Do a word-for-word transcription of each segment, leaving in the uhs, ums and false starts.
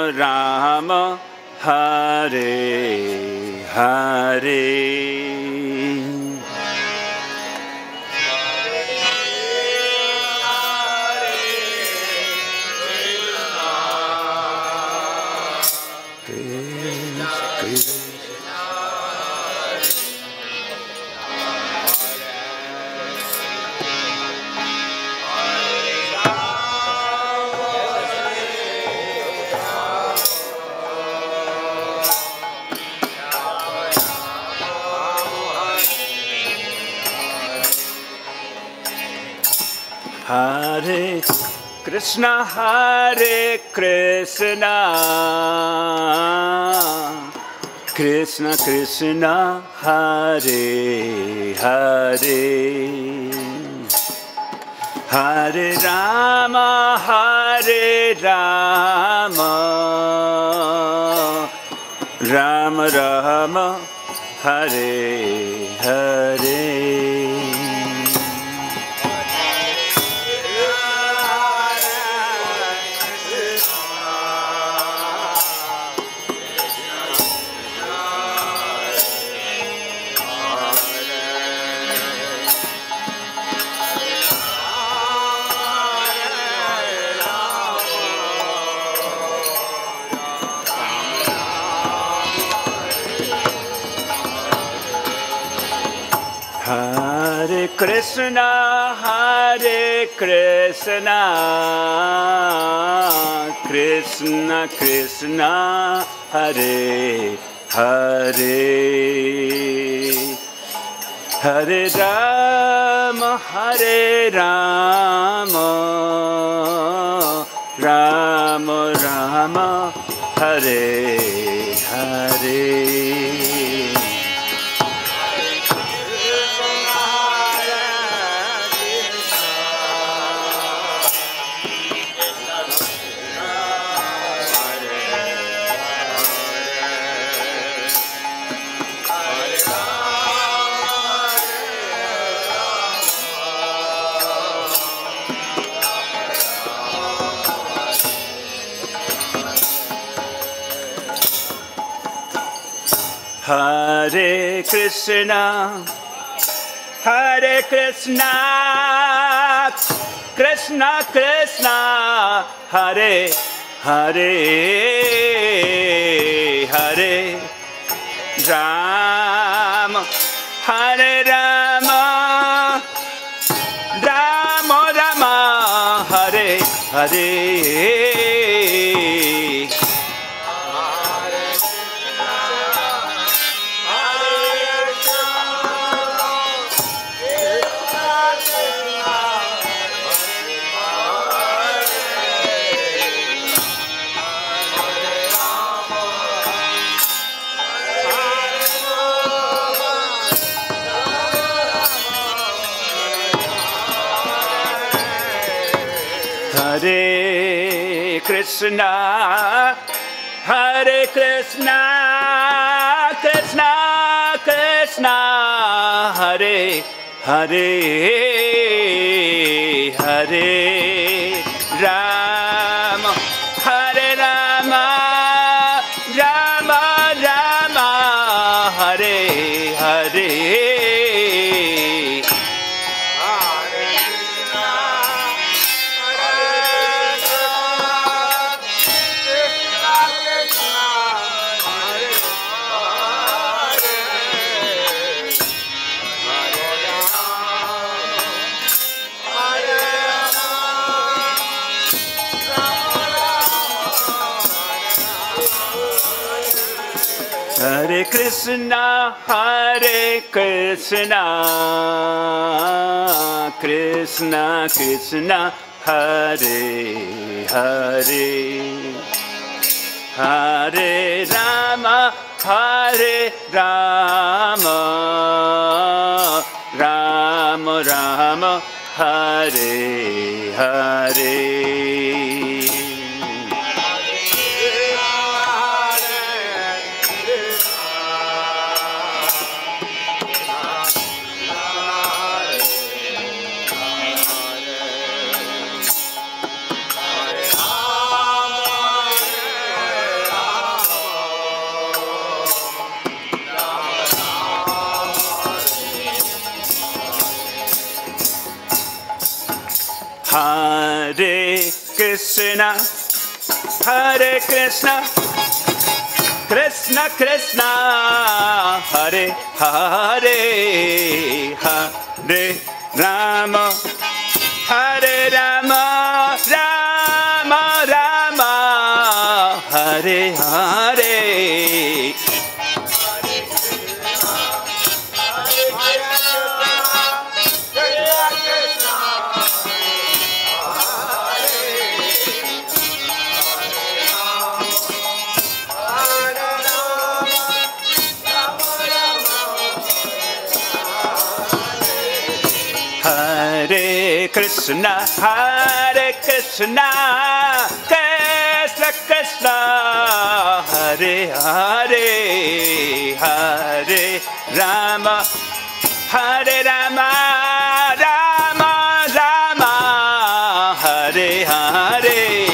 Ram, Hare Hare. Hare Krishna, Hare Krishna, Krishna Krishna, Hare Hare, Hare Rama, Hare Rama, Rama Rama, Hare Hare. Hare Krishna, Hare Krishna, Krishna Krishna, Hare Hare, Hare Rama, Hare Rama, Rama Rama, Hare Hare. Hare Krishna, Hare Krishna, Krishna Krishna, Hare Hare, Hare Rama, Hare Rama, Rama Rama, Hare Hare. Hare Krishna, Hare Krishna, Krishna Krishna, Hare Hare, Hare Rama, Hare Rama, Rama Rama, Hare Hare. Hare Krishna, Hare Krishna, Krishna Krishna, Hare Hare, Hare Rama, Hare Rama, Rama Rama, Hare Hare. Hare Krishna, Hare Krishna, Krishna Krishna, Hare Hare, Hare Rama, Hare Rama, Rama Rama, Hare Hare. Hare Krishna, Hare Krishna, Krishna Krishna, Hare Hare, Hare Rama, Hare Rama, Rama Rama, Hare Hare.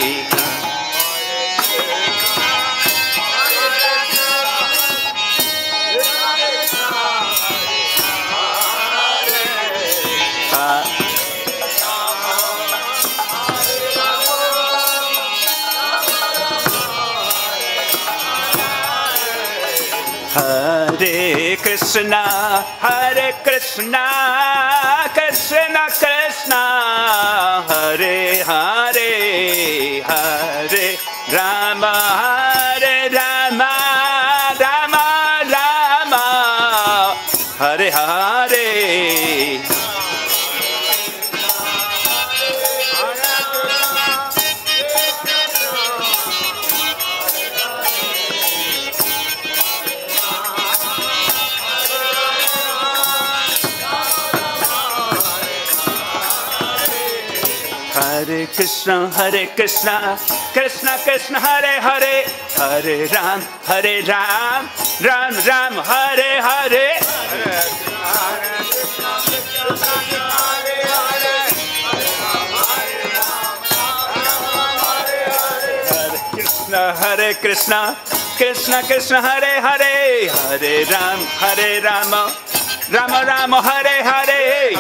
Hare Krishna, Hare Krishna, Krishna Krishna, Hare Hare, Hare Rama, Hare Rama, Rama Rama, Hare Hare. Hare Krishna, Hare Krishna, Krishna Krishna, Hare Hare, Hare Ram, Hare Ram, Ram Ram, Hare Hare. Hare Krishna, Krishna Krishna, Hare Hare, Hare Ram, Hare Rama, Rama Rama, Hare Hare.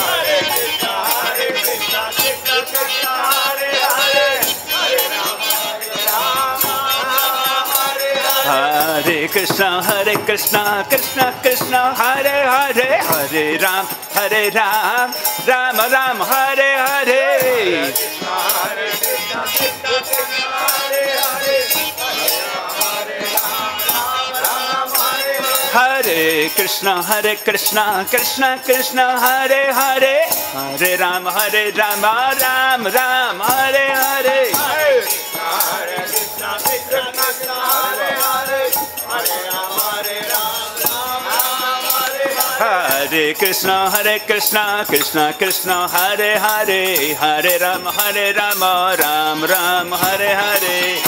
Hare Krishna, Hare Krishna, Krishna Krishna, Hare Hare, Hare Ram, Hare Ram, Rama Rama, Hare Hare. Hare Krishna, Hare Krishna, Krishna Krishna, Hare Hare, Hare Ram, Hare Rama, Ram Ram, Hare Hare. Hare Krishna, Hare Krishna, Krishna Krishna, Hare Hare, Hare Ram, Hare Rama, Ram Ram, Hare Hare.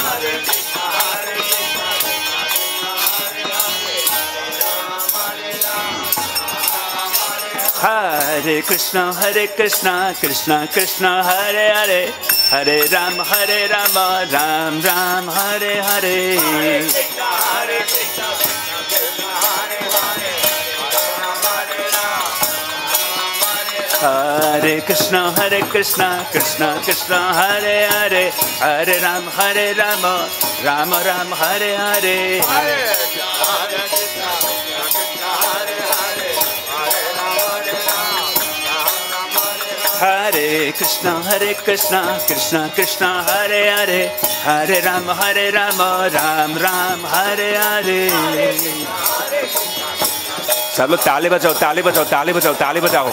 Hare Krishna, Hare Krishna, Krishna Krishna, Hare Hare, Hare Ram, Hare Rama, Ram Ram, Hare Hare. Hare Krishna, Hare Krishna, Krishna Krishna, Hare Hare, Hare Ram, Hare Rama, Rama Ram, Hare Hare. Hare Krishna, Hare Krishna, Krishna Krishna, Hare Hare, Hare Ram, Hare Rama, Ram Ram, Hare Hare. सब लोग ताली बजाओ, ताली बजाओ, ताली बजाओ, ताली बजाओ.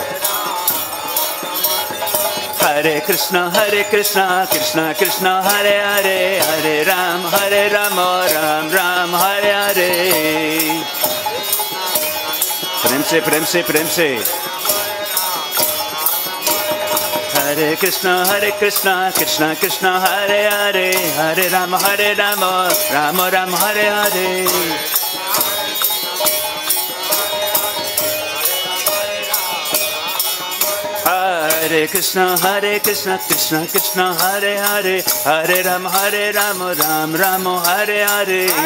Hare Krishna, Hare Krishna, Krishna Krishna, Hare Hare, Hare Ram, Hare Rama, Ram Ram, Hare Hare. प्रेम से, प्रेम से, प्रेम से. Hare Krishna, Hare Krishna, Krishna Krishna, Hare Hare, Hare Rama, Hare Rama, Rama Rama, Hare Hare. Hare Krishna, Hare Krishna, Krishna Krishna, Hare Hare, Hare Rama, Hare Rama, Ram Rama, Hare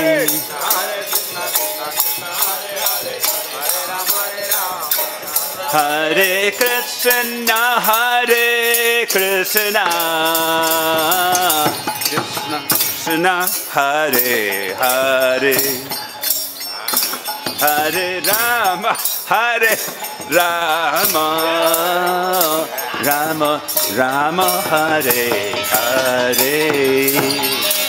Hare. Hare Krishna, Hare Krishna, Krishna Krishna, Hare Hare, Hare Rama, Hare Rama, Rama Rama, Hare Hare.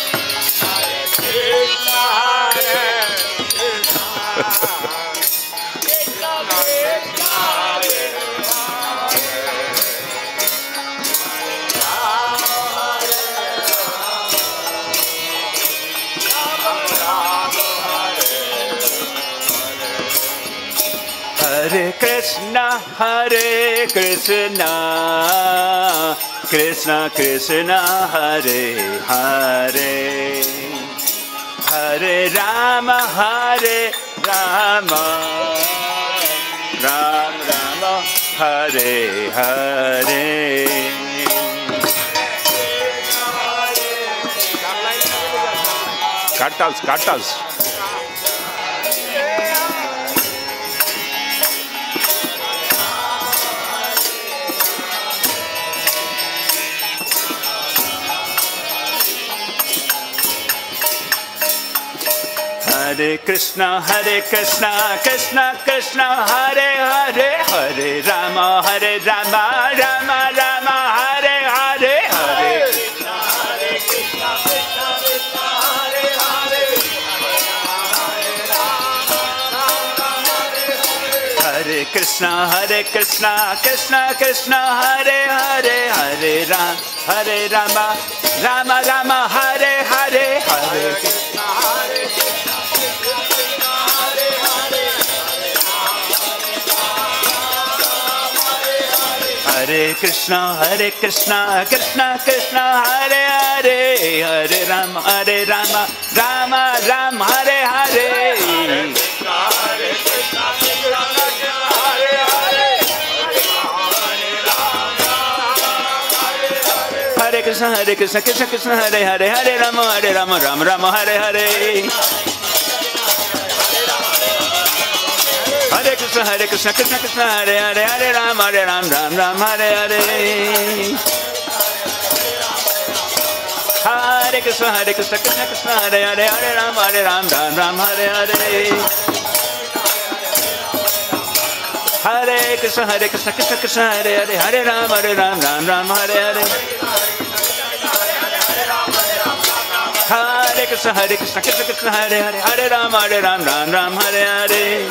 Hare Krishna, Hare Krishna, Krishna Krishna, Hare Hare, Hare Rama, Hare Rama, Ram Rama, Hare Hare. Kartals, kartals. Hare Krishna, Hare Krishna, Krishna Krishna, Hare Hare, Hare Rama, Hare Rama, Rama Rama, Hare Hare, Hare Krishna, Hare Krishna, Krishna Krishna, Hare Hare, Hare Krishna, Hare Krishna, Krishna Krishna, Hare Hare, Hare Ram, Hare Rama, Rama Rama, Hare Hare, Hare Krishna, Hare Krishna. Hare Krishna, Hare Krishna, Krishna Krishna, Hare Hare, Hare Rama, Hare Rama, Rama Rama, Hare Hare. Hare Krishna, Hare Krishna, Hare Krishna, Krishna Krishna, Hare Hare, Hare Rama, Hare Rama, Rama Rama, Hare Hare. Hare Krishna, Hare Krishna, Krishna Krishna, Hare Hare, Hare Ram, Hare Ram, Ram Ram, Hare Hare. Hare Krishna, Hare Krishna, Krishna Krishna, Hare Hare, Hare Ram, Hare Ram, Ram Ram, Hare Hare. Hare Krishna, Hare Krishna, Krishna Krishna, Hare Hare, Hare Ram, Hare Ram, Ram Ram, Hare Hare. Hare Krishna, Hare Krishna, Krishna Krishna, Hare Hare, Hare Ram, Hare Ram, Ram Ram, Hare Hare.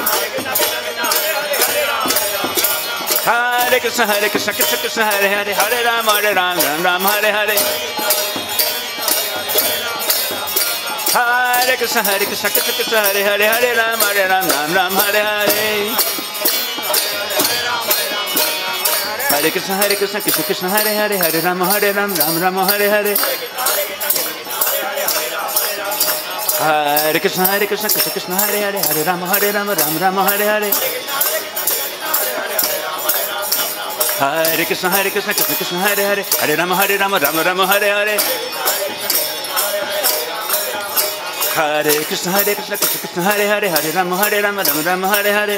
Hare Krishna, Hare Krishna, Krishna Krishna, Hare Hare, Hare Ram, Hare Ram, Ram Ram, Hare Hare. Hare Krishna, Hare Krishna, Krishna Krishna, Hare Hare, Hare Ram, Hare Ram, Ram Ram, Hare Hare. Hare Krishna, Hare Krishna, Krishna Krishna, Hare Hare, Hare Ram, Hare Ram, Ram Ram, Hare Hare. Hare Krishna, Hare Krishna, Krishna Krishna, Hare Hare, Hare Ram, Hare Ram, Ram Ram, Hare Hare. Hare Krishna, Hare Krishna, Krishna Krishna, Hare Hare, Hare Ram, Hare Ram, Ram Ram, Hare Hare. Hare Krishna, Hare Krishna, Krishna Krishna, Hare Hare, Hare Ram, Hare Ram, Ram Ram, Hare Hare.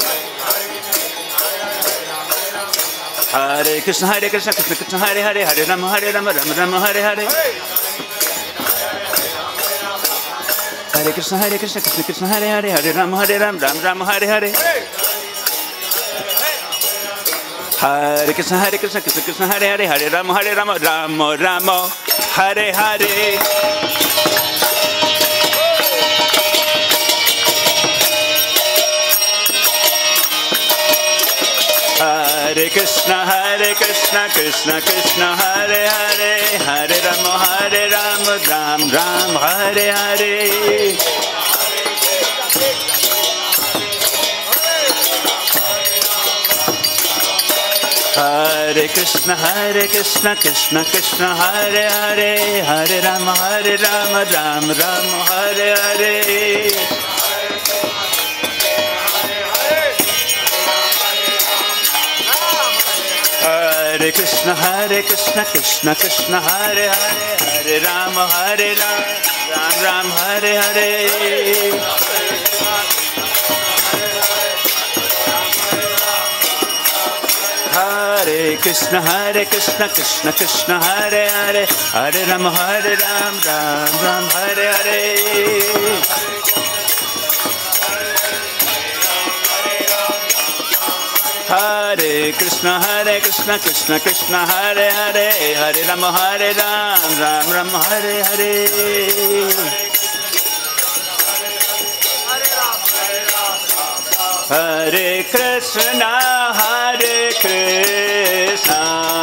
Hare Krishna, Hare Krishna, Krishna Krishna, Hare Hare, Hare Ram, Hare Ram, Ram Ram, Hare Hare. Hare Krishna, Hare Krishna, Krishna Krishna, Hare Hare, Hare Ram, Hare Ram, Ram Ram, Hare Hare. Hare Krishna, Hare Krishna, Krishna Krishna, Hare Hare, Hare Ram, Hare Ram, Ram Ram, Hare Hare. Hare Krishna, Hare Krishna, Krishna Krishna, Hare Hare, Hare Ram, Hare Ram, Ram Ram, Hare Hare. Hare Krishna, Hare Krishna, Krishna Krishna, Hare Hare, Hare Ram, Hare Ram, Ram Ram, Hare Hare. Hare Krishna, Hare Krishna, Krishna Krishna, Hare Hare, Hare Ram, Hare Ram, Ram Ram, Hare Hare. Krishna, Hare Krishna, Krishna Krishna, Hare Hare, Hare Rama, Hare Ram, Ram Ram, Hare Hare. Hare Krishna, Hare Krishna, Krishna Krishna, Hare Hare, Hare Rama, Hare Ram, Ram Ram, Hare Hare. Hare Krishna, Hare Krishna,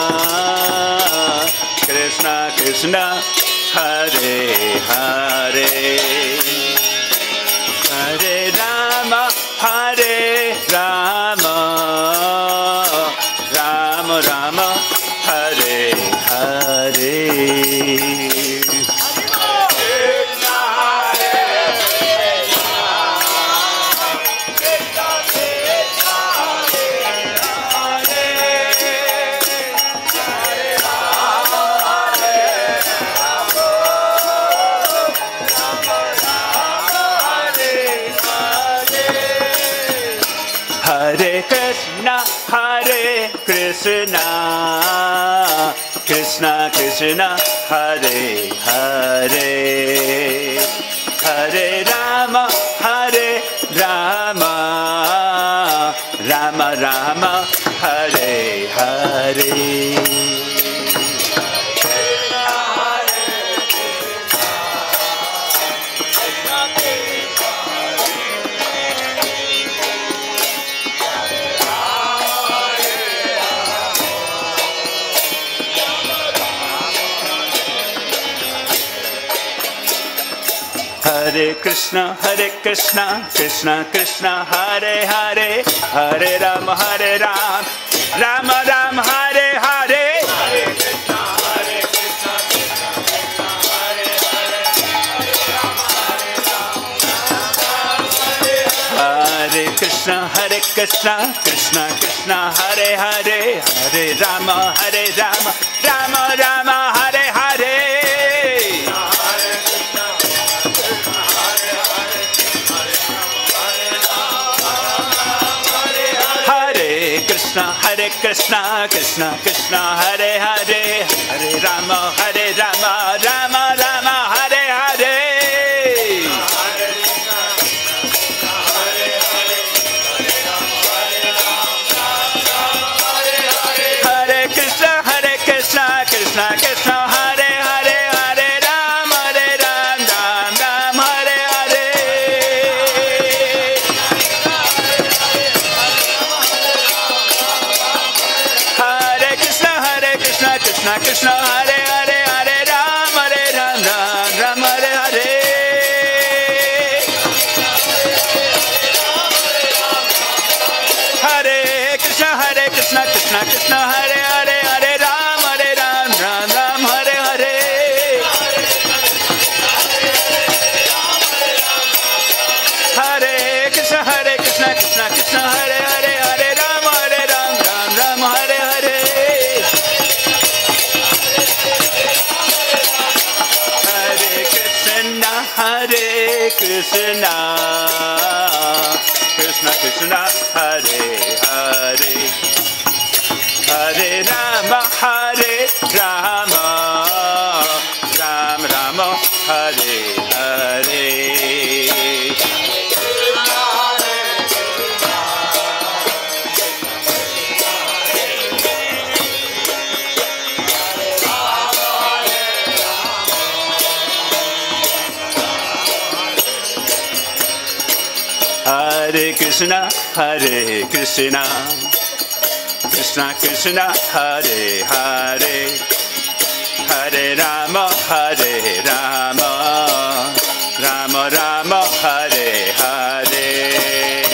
Krishna Krishna, Hare Hare, Hare Rama, Hare Rama, Rama Rama, Hare Hare. Hare Krishna, Hare Krishna, Krishna Krishna, Hare Hare, Hare Rama, Hare Rama, Rama Rama, Hare Hare. Hare Krishna, Hare Krishna, Krishna Krishna, Hare Hare, Hare Rama, Hare Ram, Rama Rama, Hare Hare. Hare Krishna, Hare Krishna, Hare Krishna, Hare Krishna, Krishna Krishna, Hare Hare, Hare Rama, Hare Rama, Rama Rama, Hare Hare. Krishna, Hare Krishna, Krishna Krishna, Hare Hare, Hare Rama, Hare Rama, Rama Rama, Hare Hare. Hare Krishna, Hare Krishna, Krishna Krishna, Hare Hare, Hare Rama, Hare Ram, Ram Ram, Hare Hare. Krishna Krishna, Hare Hare, Hare Ram, Hare Ram, Ram Ram, Hare Hare. Hare Krishna, Hare Krishna, Krishna Krishna, Hare Hare, Hare Ram, Hare Ram, Ram Ram, Hare Hare. Hare Krishna, Hare Krishna, Krishna Krishna, Hare Hare, Hare Ram, Hare Ram, Ram Ram, Hare Hare. Hare Krishna, Krishna Krishna, Hare Hare, Hare Rama, Hare Rama, Rama Rama, Hare Hare. Hare Krishna, Hare Krishna, Krishna Krishna, Hare Hare, Hare Rama, Hare Rama, Rama Rama, Hare Hare.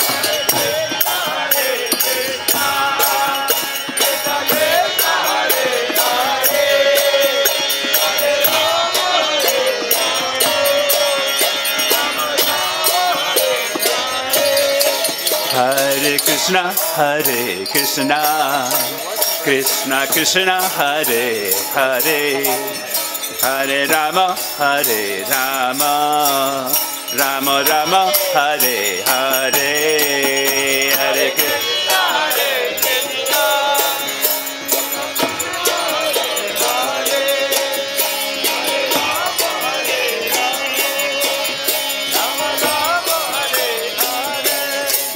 Hare Krishna, Hare Krishna, Krishna Krishna, Hare Hare, Hare Rama, Hare Rama, Rama Rama, Hare Hare. Hare Krishna, Hare Krishna,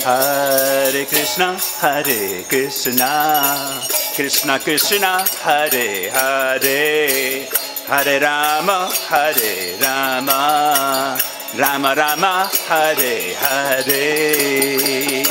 Hare Krishna, Hare Krishna, Krishna Krishna, Hare Hare, Hare Rama, Hare Rama, Rama Rama, Hare Hare.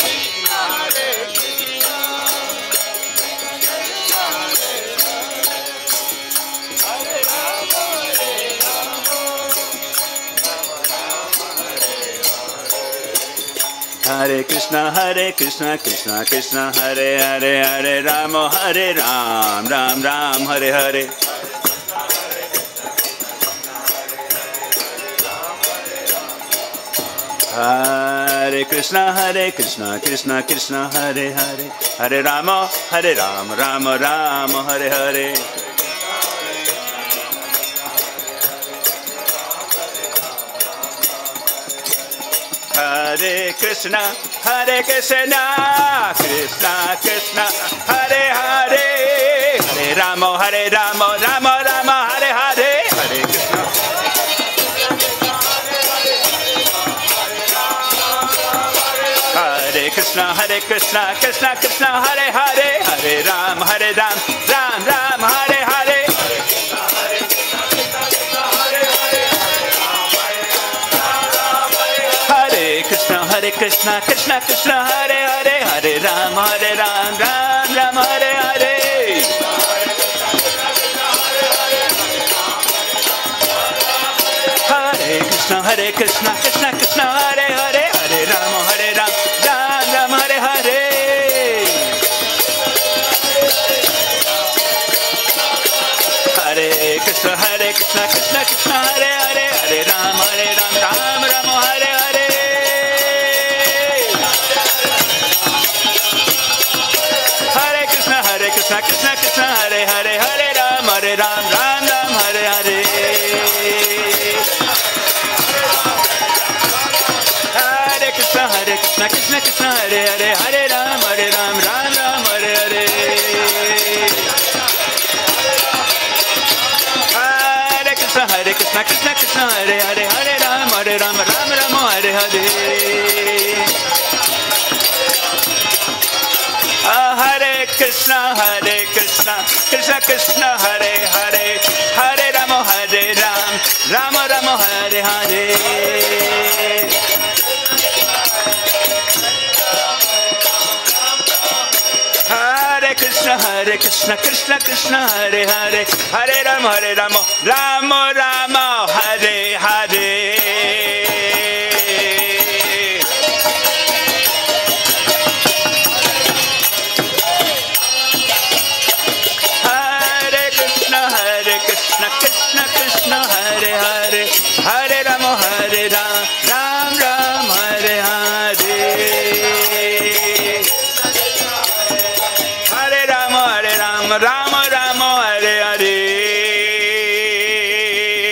Hare Krishna, Hare Krishna, Krishna Krishna, Hare Hare, Hare Rama, Hare Ram, Ram Ram, Hare Hare. Hare Krishna, Hare Krishna, Krishna Krishna, Hare Hare, Hare Rama, Hare Ram, Rama Rama, Hare Hare. Hare Krishna, Hare Krishna, Krishna Krishna, Hare Hare, Hare Rama, Hare Rama, Rama Rama, Hare Hare, Hare Krishna. Hare Krishna, Hare Krishna, Krishna Krishna, Hare Hare, Hare Rama, Hare Ram, Ram Ram, Hare Hare. Hare Krishna, Krishna Krishna, Hare Hare, Hare Rama, Hare Ram, Ram Ram, Hare Hare. Hare Krishna, Hare Krishna, Krishna Krishna, Hare Hare, Hare Rama, Hare Ram, Ram Ram, Hare Hare. Hare Krishna, Hare Krishna, Krishna Krishna, Hare Hare, Hare Rama, Hare Ram, Ram Ram, Hare Hare. Hare Krishna, Krishna Krishna, Hare Hare, Hare Ram, Hare Ram, Ram Ram, Hare Hare. Hare Krishna, Hare Krishna, Krishna Krishna, Hare Hare, Hare Ram, Hare Ram, Ram Ram, Hare Hare. Hare Krishna, Hare Krishna, Krishna Krishna, Hare Hare, Hare Ram, Hare Ram, Ram Ram, Hare Hare. Hare Krishna, Hare Krishna, Krishna Krishna, Hare Hare, Hare Rama, Hare Ram, Rama Rama, Hare Hare. Hare Krishna, Hare Krishna, Krishna Krishna, Hare Hare, Hare Rama, Hare Rama, Rama Rama,